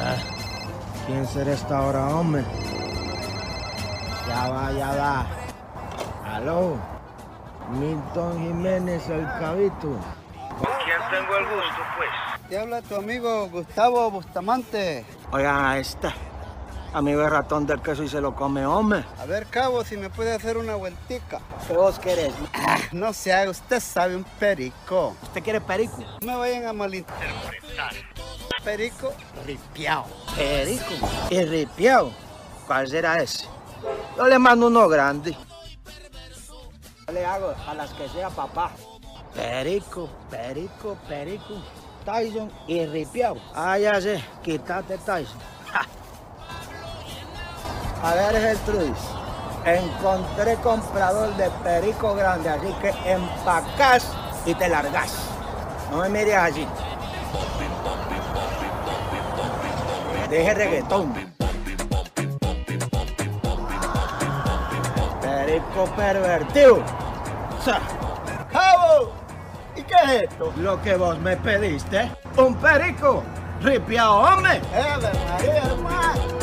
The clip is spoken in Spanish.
¿Quién será esta hora, hombre? Ya va. Aló, Milton Jiménez, el Cabito. ¿Con quién tengo el gusto, pues? Te habla tu amigo Gustavo Bustamante. Oigan a este, amigo el ratón del queso y se lo come, hombre. A ver, cabo, si me puede hacer una vueltica. ¿Qué vos querés? No se haga, usted sabe un perico. ¿Usted quiere perico? No me vayan a malinterpretar. Perico ripiao. Perico. ¿Y ripiao? ¿Cuál será ese? Yo le mando uno grande. Yo le hago a las que sea papá. Perico. Tyson y ripiao. Ah, ya sé. Quítate, Tyson. Ja. A ver, Gertrudis. Encontré comprador de perico grande, así que empacás y te largás. No me mires así. Deje reggaetón. Perico pervertido. ¡Cabo! ¿Y qué es esto? Lo que vos me pediste. Un perico. Ripiao, hombre. María, hermano.